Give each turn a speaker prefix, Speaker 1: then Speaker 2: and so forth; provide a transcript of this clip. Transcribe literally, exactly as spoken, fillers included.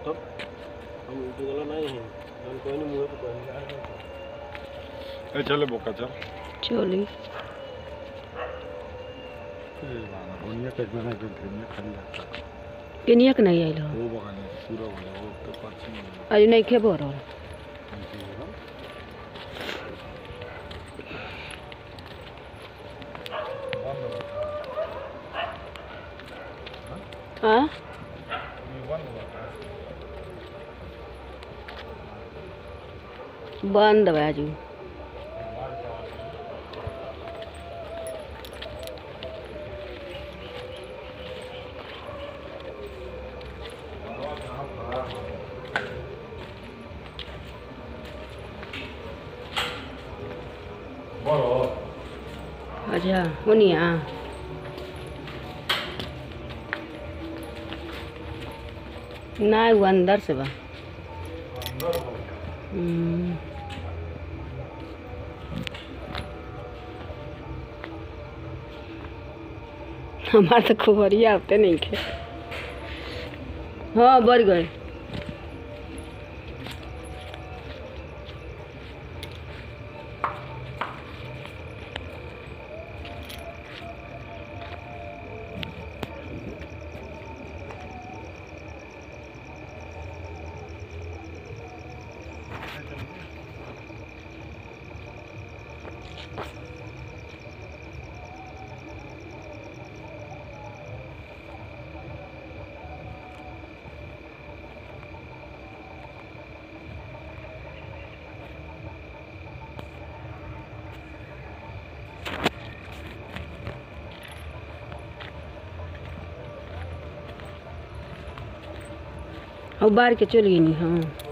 Speaker 1: तब हम तो गला नहीं है हम कोई नहीं मुंह पे कोई
Speaker 2: ए चले बोका चल
Speaker 3: चली
Speaker 2: ए बाना दुनिया के में नहीं दुनिया खाली आता
Speaker 3: केनिया के नहीं आइल
Speaker 2: वो बगाने पूरा हो गया वो तो पाछी
Speaker 3: आज नहीं खेबो रहो हाँ बंद बाजू अच्छा होनिया ना वो अंदर से बा हमारे तो खबरिया आते नहीं थे। हाँ बढ़ गए और बाहर के चल गई नहीं। हाँ